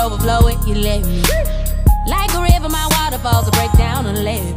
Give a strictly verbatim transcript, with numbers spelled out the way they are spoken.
overflow it, you let me. Like a river, my waterfalls will break down and let me.